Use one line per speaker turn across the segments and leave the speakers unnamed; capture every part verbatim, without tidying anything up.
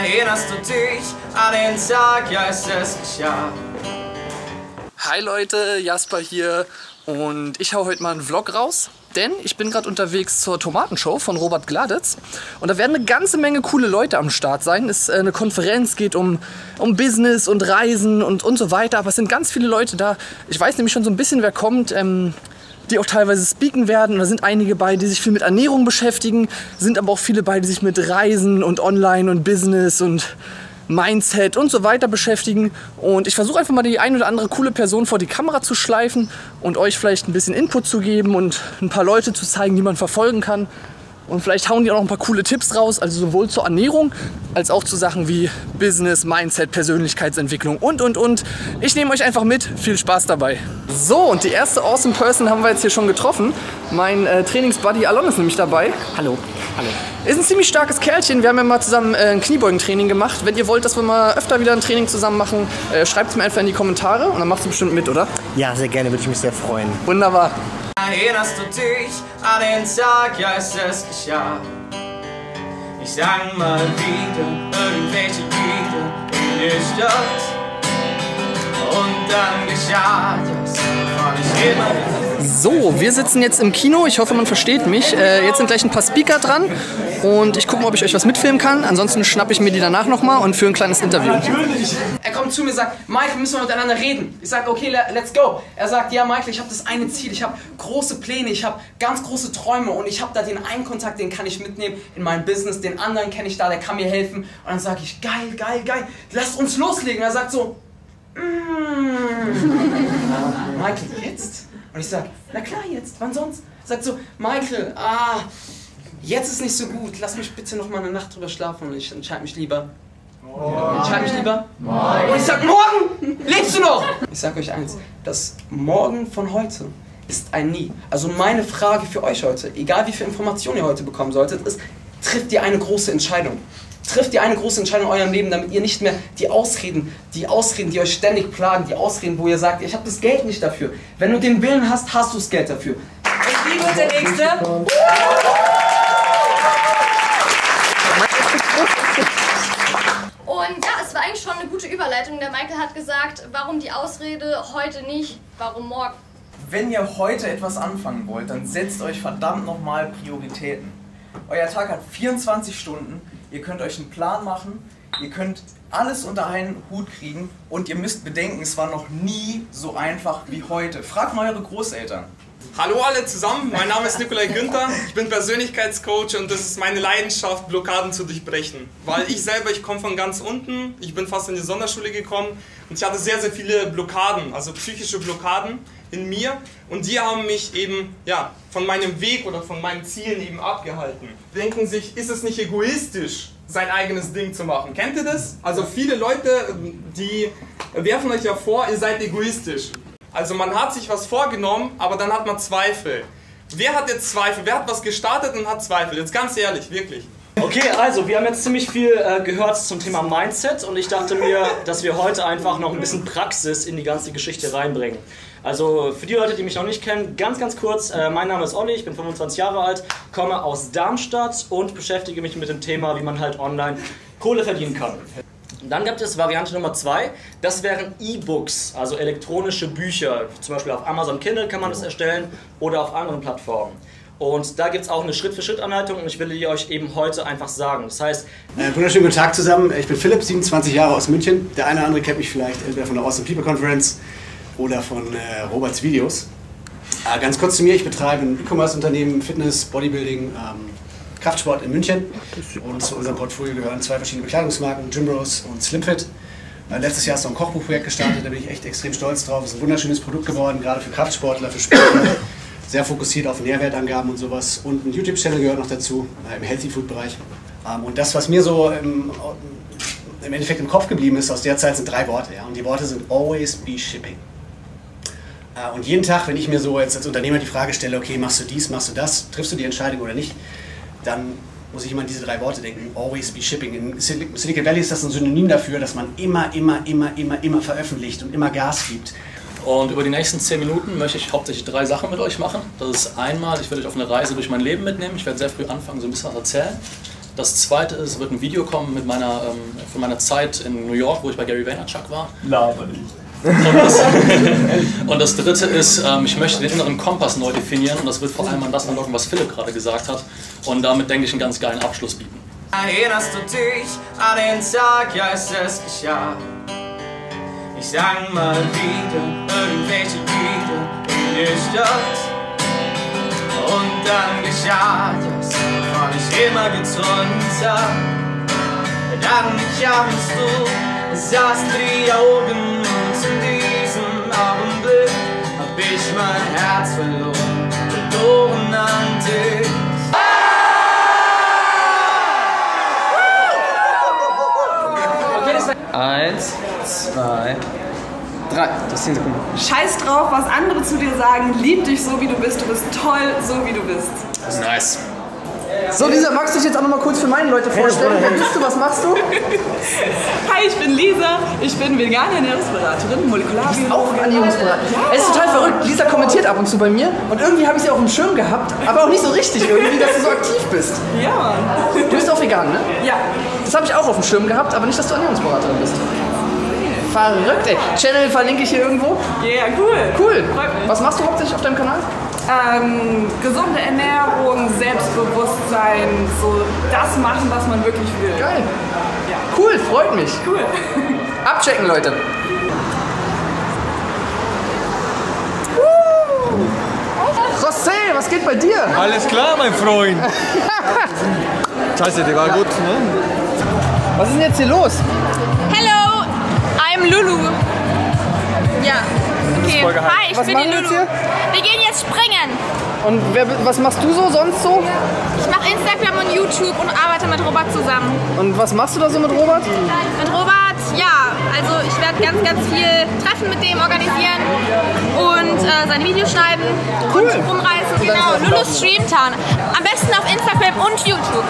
Erinnerst du dich an den Tag, ja, es ist geschah.
Hi Leute, Jasper hier und ich hau heute mal einen Vlog raus, denn ich bin gerade unterwegs zur Tomatenshow von Robert Gladitz und da werden eine ganze Menge coole Leute am Start sein. Es ist eine Konferenz, geht um, um Business und Reisen und, und so weiter, aber es sind ganz viele Leute da. Ich weiß nämlich schon so ein bisschen, wer kommt, ähm, die auch teilweise speaken werden. Und da sind einige bei, die sich viel mit Ernährung beschäftigen, sind aber auch viele bei, die sich mit Reisen und Online und Business und Mindset und so weiter beschäftigen. Und ich versuche einfach mal die ein oder andere coole Person vor die Kamera zu schleifen und euch vielleicht ein bisschen Input zu geben und ein paar Leute zu zeigen, die man verfolgen kann. Und vielleicht hauen die auch noch ein paar coole Tipps raus, also sowohl zur Ernährung als auch zu Sachen wie Business, Mindset, Persönlichkeitsentwicklung und, und, und. Ich nehme euch einfach mit. Viel Spaß dabei. So, und die erste Awesome Person haben wir jetzt hier schon getroffen. Mein äh, Trainingsbuddy Alon ist nämlich dabei. Hallo. Hallo. Ist ein ziemlich starkes Kerlchen. Wir haben ja mal zusammen äh, ein Kniebeugentraining gemacht. Wenn ihr wollt, dass wir mal öfter wieder ein Training zusammen machen, äh, schreibt es mir einfach in die Kommentare und dann machst du bestimmt mit, oder?
Ja, sehr gerne, würde ich mich sehr freuen.
Wunderbar.
Erinnerst du dich an den Tag, ja, es ist geschah. Ich sang mal wieder irgendwelche Lieder in der Stadt. Und dann geschah das, war ich immer wieder.
So, wir sitzen jetzt im Kino. Ich hoffe, man versteht mich. Äh, jetzt sind gleich ein paar Speaker dran und ich gucke mal, ob ich euch was mitfilmen kann. Ansonsten schnappe ich mir die danach nochmal und führe ein kleines Interview.
Er kommt zu mir und sagt, Michael, müssen wir miteinander reden. Ich sage, okay, let's go. Er sagt, ja, Michael, ich habe das eine Ziel. Ich habe große Pläne, ich habe ganz große Träume und ich habe da den einen Kontakt, den kann ich mitnehmen in mein Business. Den anderen kenne ich da, der kann mir helfen. Und dann sage ich, geil, geil, geil, lasst uns loslegen. Er sagt so, mm. Michael, jetzt? Und ich sag, na klar jetzt, wann sonst? Sagt so, Michael, ah, jetzt ist nicht so gut, lass mich bitte noch mal eine Nacht drüber schlafen und ich entscheide mich lieber. Morgen. Entscheide mich lieber? Morgen. Und ich sag, morgen, lebst du noch? Ich sag euch eins, das Morgen von heute ist ein Nie. Also meine Frage für euch heute, egal wie viel Informationen ihr heute bekommen solltet, ist, trifft ihr eine große Entscheidung? Trifft ihr eine große Entscheidung in eurem Leben, damit ihr nicht mehr die Ausreden, die Ausreden, die euch ständig plagen, die Ausreden, wo ihr sagt, ich habe das Geld nicht dafür. Wenn du den Willen hast, hast du das Geld dafür. Und wie wird der Nächste?
Und ja, es war eigentlich schon eine gute Überleitung. Der Michael hat gesagt, warum die Ausrede heute nicht, warum morgen.
Wenn ihr heute etwas anfangen wollt, dann setzt euch verdammt nochmal Prioritäten. Euer Tag hat vierundzwanzig Stunden. Ihr könnt euch einen Plan machen, ihr könnt alles unter einen Hut kriegen und ihr müsst bedenken, es war noch nie so einfach wie heute. Fragt mal eure Großeltern.
Hallo alle zusammen, mein Name ist Nikolai Günther, ich bin Persönlichkeitscoach und das ist meine Leidenschaft, Blockaden zu durchbrechen. Weil ich selber, ich komme von ganz unten, ich bin fast in die Sonderschule gekommen und ich hatte sehr, sehr viele Blockaden, also psychische Blockaden in mir und die haben mich eben ja, von meinem Weg oder von meinen Zielen eben abgehalten. Denken sich, ist es nicht egoistisch, sein eigenes Ding zu machen? Kennt ihr das? Also viele Leute, die werfen euch ja vor, ihr seid egoistisch. Also man hat sich was vorgenommen, aber dann hat man Zweifel. Wer hat jetzt Zweifel? Wer hat was gestartet und hat Zweifel? Jetzt ganz ehrlich, wirklich.
Okay, also wir haben jetzt ziemlich viel äh, gehört zum Thema Mindset und ich dachte mir, dass wir heute einfach noch ein bisschen Praxis in die ganze Geschichte reinbringen. Also für die Leute, die mich noch nicht kennen, ganz ganz kurz, äh, mein Name ist Olli, ich bin fünfundzwanzig Jahre alt, komme aus Darmstadt und beschäftige mich mit dem Thema, wie man halt online Kohle verdienen kann. Dann gibt es Variante Nummer zwei, das wären E-Books, also elektronische Bücher. Zum Beispiel auf Amazon Kindle kann man das erstellen oder auf anderen Plattformen. Und da gibt es auch eine Schritt-für-Schritt-Anleitung und ich will die euch eben heute einfach sagen. Das heißt...
Äh, wunderschönen guten Tag zusammen, ich bin Philipp, siebenundzwanzig Jahre aus München. Der eine oder andere kennt mich vielleicht entweder von der Awesome People Conference oder von äh, Roberts Videos. Äh, ganz kurz zu mir, ich betreibe ein E-Commerce-Unternehmen, Fitness, Bodybuilding, ähm, Kraftsport in München und zu unserem Portfolio gehören zwei verschiedene Bekleidungsmarken, Gymrose und Slimfit. Äh, letztes Jahr ist noch ein Kochbuchprojekt gestartet, da bin ich echt extrem stolz drauf. Es ist ein wunderschönes Produkt geworden, gerade für Kraftsportler, für Sportler, sehr fokussiert auf Nährwertangaben und sowas. Und ein YouTube-Channel gehört noch dazu, äh, im Healthy-Food-Bereich. Ähm, und das, was mir so im, im Endeffekt im Kopf geblieben ist aus der Zeit, sind drei Worte. Ja? Und die Worte sind always be shipping. Äh, und jeden Tag, wenn ich mir so jetzt als Unternehmer die Frage stelle, okay, machst du dies, machst du das, triffst du die Entscheidung oder nicht, dann muss ich immer an diese drei Worte denken, always be shipping. In Silicon Valley ist das ein Synonym dafür, dass man immer, immer, immer, immer, immer veröffentlicht und immer Gas gibt.
Und über die nächsten zehn Minuten möchte ich hauptsächlich drei Sachen mit euch machen. Das ist einmal, ich werde euch auf eine Reise durch mein Leben mitnehmen. Ich werde sehr früh anfangen, so ein bisschen was erzählen. Das zweite ist, wird ein Video kommen mit meiner, ähm, von meiner Zeit in New York, wo ich bei Gary Vaynerchuk war.
Laber nicht.
Und das, und das dritte ist, ähm, ich möchte den inneren Kompass neu definieren und das wird vor allem an das anlocken, was Philipp gerade gesagt hat. Und damit denke ich einen ganz geilen Abschluss bieten.
Erinnerst du dich an den Tag, als es geschah? Ich sang mal wieder irgendwelche Lieder in der Stadt. Und dann geschah das, wovon ich immer geträumt hab. Dann kamst du, sahst die Augen und in diesem Augenblick hab ich mein Herz verloren, verloren an dich.
Eins, zwei, drei. Das ist zehn Sekunden.
Scheiß drauf, was andere zu dir sagen. Lieb dich so, wie du bist. Du bist toll, so wie du bist.
Das ist nice.
So, Lisa, magst du dich jetzt auch noch mal kurz für meine Leute vorstellen? Wer bist du, was machst du?
Hi, ich bin Lisa. Ich bin vegane Ernährungsberaterin, Molekularbiologin.
Auch Ernährungsberaterin.
Ja.
Es ist total verrückt. Lisa kommentiert ab und zu bei mir und irgendwie habe ich sie auf dem Schirm gehabt, aber auch nicht so richtig irgendwie, dass du so aktiv bist.
Ja, Mann.
Du bist auch vegan, ne?
Ja.
Das habe ich auch auf dem Schirm gehabt, aber nicht, dass du Ernährungsberaterin bist. Verrückt, ey. Channel verlinke ich hier irgendwo.
Ja, yeah, cool.
Cool. Was machst du hauptsächlich auf deinem Kanal?
Ähm, gesunde Ernährung, Selbstbewusstsein, so das machen, was man wirklich will.
Geil.
Ja.
Cool, freut mich.
Cool.
Abchecken, Leute. José, was geht bei dir?
Alles klar, mein Freund. Scheiße, der war gut, ne?
Was ist denn jetzt hier los?
Hello, I'm Lulu. Ja, okay. Hi, ich
was
bin
machen
die
wir
Lulu.
jetzt hier?
Wir gehen jetzt springen.
Und wer, was machst du so sonst so?
Ich mache Instagram und YouTube und arbeite mit Robert zusammen.
Und was machst du da so mit Robert?
Mit Robert, ja, also ich werde ganz, ganz viel Treffen mit dem organisieren und äh, seine Videos schneiden
cool.
und rumreißen. Genau, Lulu Streamtown. Am besten auf Instagram und YouTube.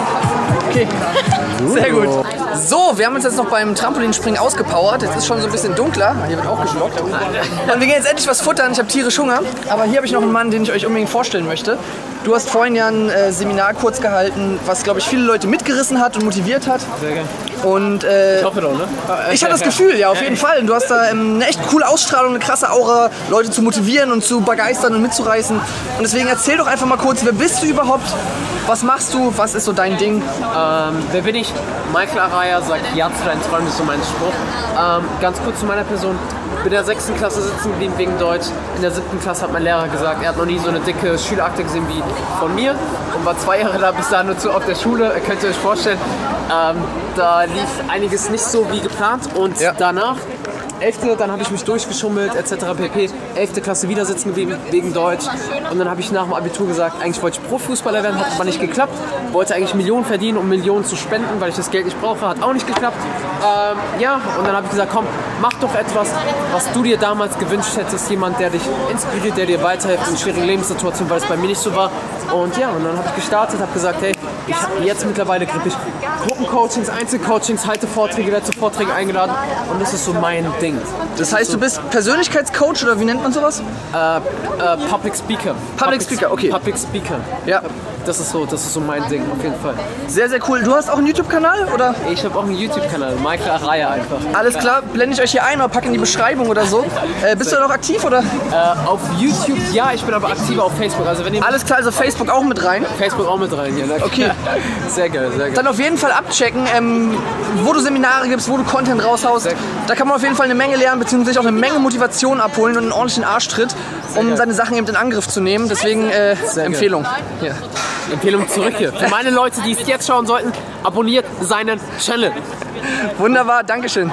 Okay, sehr gut. So, wir haben uns jetzt noch beim Trampolinspringen ausgepowert. Jetzt ist schon so ein bisschen dunkler. Hier wird auch geschlockt. Und wir gehen jetzt endlich was futtern. Ich habe tierisch Hunger. Aber hier habe ich noch einen Mann, den ich euch unbedingt vorstellen möchte. Du hast vorhin ja ein äh, Seminar kurz gehalten, was, glaube ich, viele Leute mitgerissen hat und motiviert hat.
Sehr gerne.
Und, äh,
ich hoffe doch, ne?
Ich hatte das Gefühl, ja, auf jeden Fall. Du hast da ähm, eine echt coole Ausstrahlung, eine krasse Aura, Leute zu motivieren und zu begeistern und mitzureißen. Und deswegen erzähl doch einfach mal kurz, wer bist du überhaupt? Was machst du? Was ist so dein Ding?
Ähm, wer bin ich? Michael Araya sagt ja zu deinen Träumen, ist so mein Spruch. Ähm, ganz kurz zu meiner Person. Ich bin in der sechsten Klasse sitzen geblieben wegen Deutsch. In der siebten Klasse hat mein Lehrer gesagt, er hat noch nie so eine dicke Schülerakte gesehen wie von mir und war zwei Jahre da bis dahin nur zu auf der Schule. Könnt ihr euch vorstellen, ähm, da lief einiges nicht so wie geplant und ja. danach elfte, dann habe ich mich durchgeschummelt et cetera pp. elfte Klasse wieder sitzen geblieben wegen Deutsch und dann habe ich nach dem Abitur gesagt, eigentlich wollte ich Profifußballer werden, hat aber nicht geklappt. Wollte eigentlich Millionen verdienen, um Millionen zu spenden, weil ich das Geld nicht brauche, hat auch nicht geklappt. Ähm, ja, und dann habe ich gesagt, komm, mach doch etwas, was du dir damals gewünscht hättest, jemand, der dich inspiriert, der dir weiterhilft in schwierigen Lebenssituationen, weil es bei mir nicht so war. Und ja, und dann habe ich gestartet, habe gesagt, hey, ich habe jetzt mittlerweile kriege ich Gruppencoachings, Einzelcoachings, halte Vorträge, werde zu Vorträgen eingeladen und das ist so mein Ding.
Das heißt, du bist Persönlichkeitscoach oder wie nennt man sowas?
Äh, äh, Public Speaker.
Public, Public Speaker, okay.
Public Speaker.
Ja.
Das ist so, das ist so mein Ding, auf jeden Fall.
Sehr, sehr cool. Du hast auch einen YouTube-Kanal, oder?
Ich habe auch einen YouTube-Kanal, Michael Araya einfach.
Alles klar, blende ich euch hier ein oder packe in die Beschreibung oder so. Äh, bist du da noch aktiv, oder?
Äh, auf YouTube, ja, ich bin aber aktiver auf Facebook. Also wenn ihr
Alles klar, also Facebook auch mit rein?
Facebook auch mit rein, ja.
Okay.
Sehr geil, sehr geil.
Dann auf jeden Fall abchecken, ähm, wo du Seminare gibst, wo du Content raushaust. Da kann man auf jeden Fall eine Menge lernen, beziehungsweise auch eine Menge Motivation abholen und einen ordentlichen Arschtritt, um seine Sachen eben in Angriff zu nehmen. Deswegen äh, Empfehlung. Hier.
Empfehlung zurück hier. Für meine Leute, die es jetzt schauen sollten, abonniert seinen Channel.
Wunderbar, Dankeschön.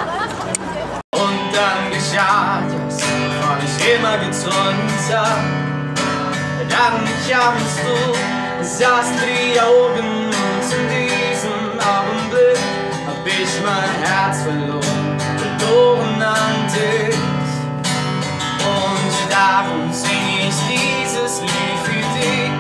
Und dann geschah das, wovon ich immer geträumt hab. Dann kamst du, sahst die Augen und in diesem Augenblick hab ich mein Herz verloren, verloren an dich. Und darum sing ich dieses Lied für dich.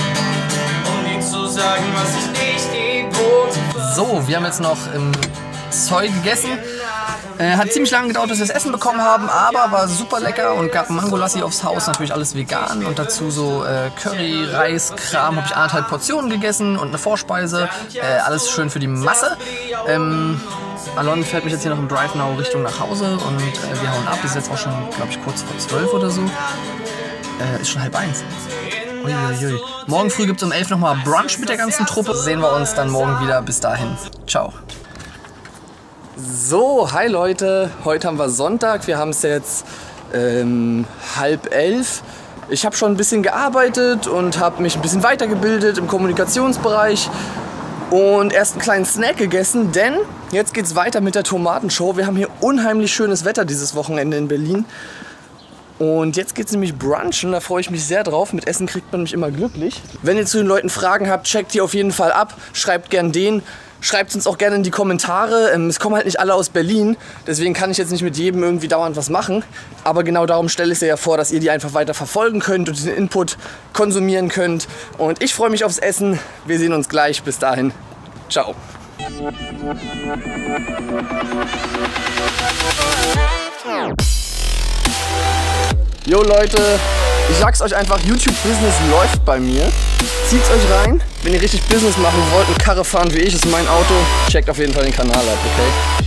Um dir zu sagen, was ich nicht geboten habe.
So, wir haben jetzt noch ähm, Zeug gegessen. Äh, hat ziemlich lange gedauert, bis wir das Essen bekommen haben, aber war super lecker und gab Mangolassi aufs Haus, natürlich alles vegan und dazu so äh, Curry, Reis, Kram, habe ich anderthalb Portionen gegessen und eine Vorspeise, äh, alles schön für die Masse. Ähm, Alon fährt mich jetzt hier noch im Drive Now Richtung nach Hause und äh, wir hauen ab, ist jetzt auch schon, glaube ich, kurz vor zwölf oder so. Äh, ist schon halb eins. Uiuiui. Morgen früh gibt es um elf nochmal Brunch mit der ganzen Truppe. Sehen wir uns dann morgen wieder. Bis dahin. Ciao. So, hi Leute. Heute haben wir Sonntag. Wir haben es jetzt ähm, halb elf. Ich habe schon ein bisschen gearbeitet und habe mich ein bisschen weitergebildet im Kommunikationsbereich. Und erst einen kleinen Snack gegessen, denn jetzt geht es weiter mit der Tomatenshow. Wir haben hier unheimlich schönes Wetter dieses Wochenende in Berlin. Und jetzt geht es nämlich brunchen, da freue ich mich sehr drauf. Mit Essen kriegt man mich immer glücklich. Wenn ihr zu den Leuten Fragen habt, checkt die auf jeden Fall ab. Schreibt gern denen. Schreibt es uns auch gerne in die Kommentare. Es kommen halt nicht alle aus Berlin, deswegen kann ich jetzt nicht mit jedem irgendwie dauernd was machen. Aber genau darum stelle ich es ja vor, dass ihr die einfach weiter verfolgen könnt und den Input konsumieren könnt. Und ich freue mich aufs Essen. Wir sehen uns gleich. Bis dahin. Ciao. Jo Leute, ich sag's euch einfach, YouTube-Business läuft bei mir. Zieht's euch rein. Wenn ihr richtig Business machen wollt und Karre fahren wie ich, ist mein Auto, checkt auf jeden Fall den Kanal ab, okay?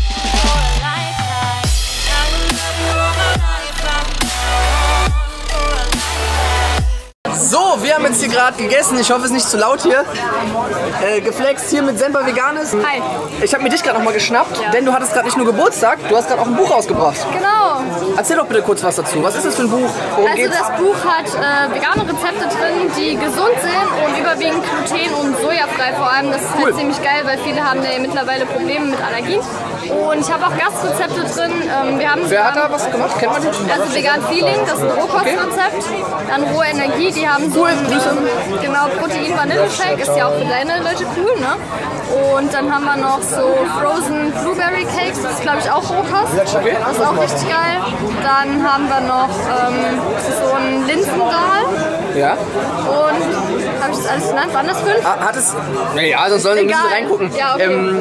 So, wir haben jetzt hier gerade gegessen. Ich hoffe, es ist nicht zu laut hier. Äh, geflext hier mit Semper Veganes.
Hi.
Ich habe mir dich gerade noch mal geschnappt, ja. Denn du hattest gerade nicht nur Geburtstag, du hast gerade auch ein Buch rausgebracht.
Genau.
Erzähl doch bitte kurz was dazu. Was ist das für ein Buch? Worum
also
geht's?
Das Buch hat äh, vegane Rezepte drin, die gesund sind und überwiegend gluten- und sojafrei vor allem. Das ist cool. Halt ziemlich geil, weil viele haben ja mittlerweile Probleme mit Allergien. Und ich habe auch Gastrezepte drin. Ähm, wir haben
Wer hat da was gemacht? Kennt man die?
Also Vegan Feeling, das ist ein Rohkostrezept. Dann Rohe Energie, die haben so ein, ähm, genau, Protein-Vanille-Shake, ist ja auch für deine Leute cool, ne? Und dann haben wir noch so Frozen Blueberry Cakes, das ist glaube ich auch Rohkost.
Okay.
Das ist auch richtig geil. Dann haben wir noch ähm, so ein Linsendahl.
Ja.
Und, habe ich das alles genannt? Waren das fünf?
Ah, hat es. Naja, sonst sollen wir nicht reingucken.
Ja, okay.
Ähm,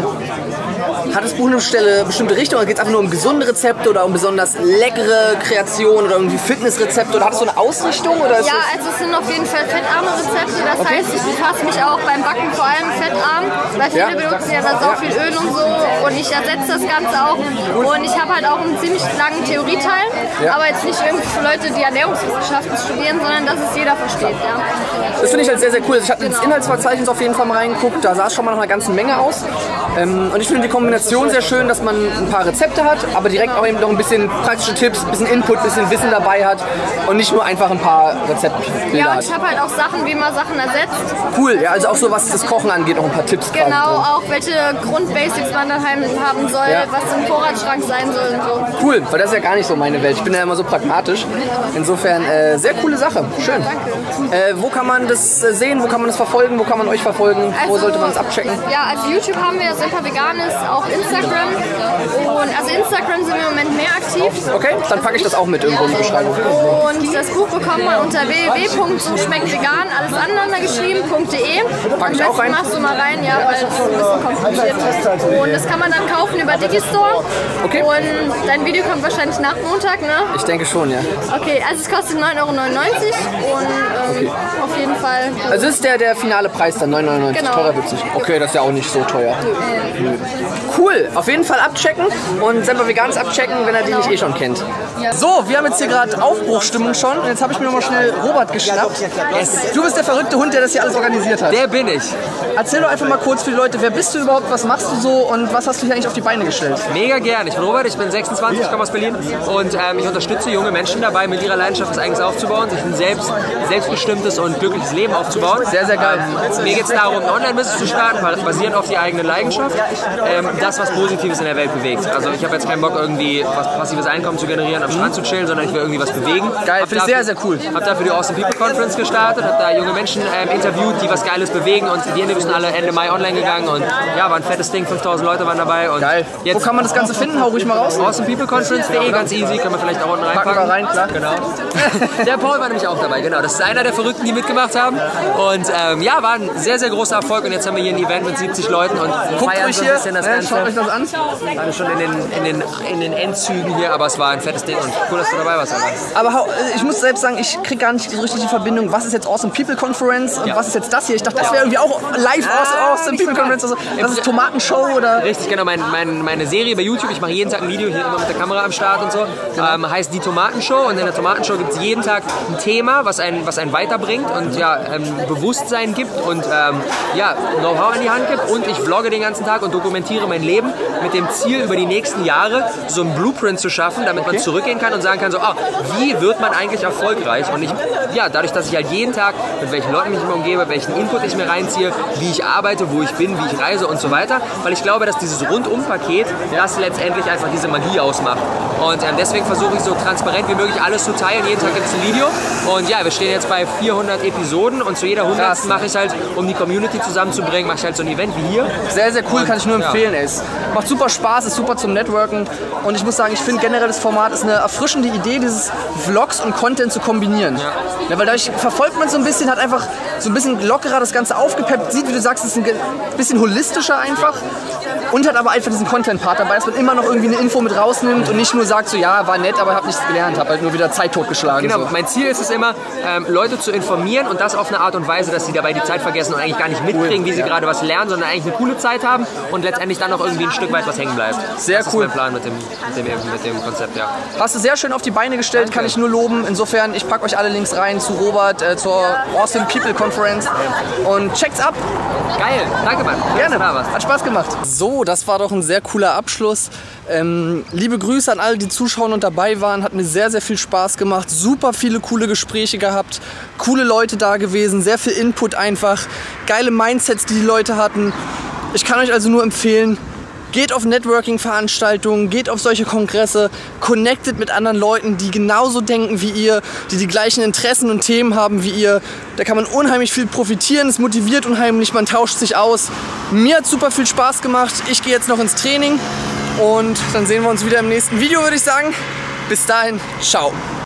hat das Buch eine bestimmte Richtung oder geht es einfach nur um gesunde Rezepte oder um besonders leckere Kreationen oder irgendwie Fitnessrezepte oder hat es so eine Ausrichtung? Oder ist
ja, also es sind auf jeden Fall fettarme Rezepte, das okay. heißt, ich befasse mich auch beim Backen vor allem fettarm, weil viele ja. benutzen ja da so viel Öl und so und ich ersetze das Ganze auch und ich habe halt auch einen ziemlich langen Theorieteil, ja. aber jetzt nicht irgendwie für Leute, die Ernährungswissenschaften studieren, sondern dass es jeder versteht. Ja.
Das finde ich halt sehr, sehr cool. Ich habe genau. ins Inhaltsverzeichnis auf jeden Fall mal reingeguckt, da sah es schon mal nach einer ganzen Menge aus. Ähm, und ich finde die Kombination sehr schön, dass man ein paar Rezepte hat, aber direkt genau. auch eben noch ein bisschen praktische Tipps, ein bisschen Input, ein bisschen Wissen dabei hat und nicht nur einfach ein paar Rezeptbilder
Ja, und
hat.
ich habe halt auch Sachen, wie man Sachen ersetzt.
Cool, ja, also auch so was das Kochen angeht, noch ein paar Tipps.
Genau, auch welche Grundbasics man daheim haben soll, ja. was im Vorratsschrank sein soll und so.
Cool, weil das ist ja gar nicht so meine Welt. Ich bin ja immer so pragmatisch. Insofern äh, sehr coole Sache. Schön.
Danke.
Äh, wo kann man das sehen? Wo kann man das verfolgen? Wo kann man euch verfolgen?
Also,
wo sollte man es abchecken?
Ja, also YouTube haben wir Semper Veganes, auch Instagram. Und also Instagram sind wir im Moment mehr aktiv.
Okay, dann packe ich das auch mit irgendwo in die Beschreibung.
Und das Buch bekommt man unter w w w punkt schmecktvegan, alles aneinander geschrieben.de.
Pack ich auch rein.
Machst du mal rein, ja, weil das ist ein bisschen kompliziert. Und das kann man dann kaufen über Digistore.
Okay.
Und dein Video kommt wahrscheinlich nach Montag, ne?
Ich denke schon, ja.
Okay, also es kostet neun Euro neunundneunzig und ähm, okay. auf jeden Fall.
Also ist der, der finale Preis dann neun Euro neunundneunzig,
genau.
Teurer witzig. Okay, das ist ja auch nicht so teuer. Nö. Cool, auf jeden Fall abchecken und Semper Veganes abchecken, wenn er die nicht eh schon kennt. So, wir haben jetzt hier gerade Aufbruchstimmung schon und jetzt habe ich mir noch mal schnell Robert geschnappt. Yes. Du bist der verrückte Hund, der das hier alles organisiert hat.
Der bin ich.
Erzähl doch einfach mal kurz für die Leute, wer bist du überhaupt, was machst du so und was hast du hier eigentlich auf die Beine gestellt?
Mega gern, ich bin Robert, ich bin sechsundzwanzig, ich komme aus Berlin und ähm, ich unterstütze junge Menschen dabei, mit ihrer Leidenschaft was Eigenes aufzubauen, sich ein selbst, selbstbestimmtes und glückliches Leben aufzubauen.
Sehr, sehr geil.
Ähm, mir geht es darum, ein Online-Business zu starten, basierend auf die eigene Leidenschaft, ähm, das, was Positives in der Welt bewegt. Also ich habe jetzt keinen Bock, irgendwie was passives Einkommen zu generieren, am Strand zu chillen, sondern ich will irgendwie was bewegen.
Geil, finde ich sehr, sehr cool.
Ich habe dafür die Awesome People Conference gestartet, habe da junge Menschen ähm, interviewt, die was Geiles bewegen und die Ende sind alle Ende Mai online gegangen und ja, war ein fettes Ding, fünftausend Leute waren dabei. Und
geil.
Jetzt
wo kann man das Ganze finden? Hau ruhig mal raus.
awesome people conference punkt de, ganz easy, kann man vielleicht auch unten reinpacken.
Packen wir rein, klar.
Genau. Der Paul war nämlich auch dabei, genau. Das ist einer der Verrückten, die mitgemacht haben. Und ähm, ja, war ein sehr, sehr großer Erfolg und jetzt haben wir hier ein Event mit siebzig Leuten und
guckt
feiern
ruhig
so ein
hier,
bisschen das
ne,
Ganze.
schaut euch das an.
Gerade schon in den, in, den, in den Endzügen hier, aber es war ein fettes Ding und cool, dass du dabei warst. Aber.
Aber ich muss selbst sagen, ich kriege gar nicht so richtig die Verbindung, was ist jetzt Awesome People Conference und
Ja.
was ist jetzt das hier. Ich dachte, das wäre irgendwie auch live
Ah,
Awesome People Conference. Also, das ist Tomatenshow oder...
Richtig, genau. Mein, mein, meine Serie bei YouTube, ich mache jeden Tag ein Video, hier immer mit der Kamera am Start und so, ähm, heißt Die Tomatenshow. Und in der Tomatenshow gibt es jeden Tag ein Thema, was einen, was einen weiterbringt und ja, ähm, Bewusstsein gibt und ähm, ja, Know-how in die Hand gibt. Und ich vlogge den ganzen Tag und dokumentiere mein Leben mit dem Ziel, über die nächsten Jahre so einen Blueprint zu schaffen, damit man zurückgehen kann und sagen kann, so, oh, wie wird man eigentlich erfolgreich? Und ich, ja, dadurch, dass ich halt jeden Tag mit welchen Leuten mich immer umgebe, welchen Input ich mir reinziehe, wie ich arbeite, wo ich bin, wie ich reise und so weiter, weil ich glaube, dass dieses Rundum-Paket das letztendlich einfach diese Magie ausmacht. Und ähm, deswegen versuche ich so transparent wie möglich alles zu teilen. Jeden Tag gibt es ein Video. Und ja, wir stehen jetzt bei vierhundert Episoden und zu jeder hundertsten mache ich halt, um die Community zusammenzubringen, mache ich halt so ein Event wie hier.
Sehr, sehr cool,
und,
kann ich nur empfehlen.
Ja.
Ey. Es macht super Spaß, ist super zum Networken. Und ich muss sagen, ich finde generell das Format ist eine erfrischende Idee, dieses Vlogs und Content zu kombinieren. Ja. Ja, weil dadurch verfolgt man so ein bisschen, hat einfach so ein bisschen lockerer das Ganze aufgepeppt, sieht, wie du sagst, es ist ein bisschen holistischer einfach. Und hat aber einfach diesen Content-Part dabei, dass man immer noch irgendwie eine Info mit rausnimmt und nicht nur sagt so, ja, war nett, aber hab nichts gelernt, hab halt nur wieder Zeit totgeschlagen.
Genau,
so.
Mein Ziel ist es immer, ähm, Leute zu informieren und das auf eine Art und Weise, dass sie dabei die Zeit vergessen und eigentlich gar nicht mitkriegen, wie sie ja. gerade was lernen, sondern eigentlich eine coole Zeit haben und letztendlich dann auch irgendwie ein Stück weit was hängen bleibt.
Sehr
das
cool.
Das ist mein Plan mit dem, mit dem, mit dem Konzept, ja.
Hast du sehr schön auf die Beine gestellt, Danke. Kann ich nur loben. Insofern, ich packe euch alle Links rein zu Robert, äh, zur Awesome People Conference und checkt's ab.
Geil, danke Mann.
Gerne, hat Spaß gemacht. So, das war doch ein sehr cooler Abschluss. Ähm, liebe Grüße an alle, die zuschauen und dabei waren. Hat mir sehr, sehr viel Spaß gemacht. Super viele coole Gespräche gehabt. Coole Leute da gewesen. Sehr viel Input einfach. Geile Mindsets, die die Leute hatten. Ich kann euch also nur empfehlen, geht auf Networking-Veranstaltungen, geht auf solche Kongresse, connectet mit anderen Leuten, die genauso denken wie ihr, die die gleichen Interessen und Themen haben wie ihr. Da kann man unheimlich viel profitieren, es motiviert unheimlich, man tauscht sich aus. Mir hat super viel Spaß gemacht. Ich gehe jetzt noch ins Training und dann sehen wir uns wieder im nächsten Video, würde ich sagen. Bis dahin, ciao.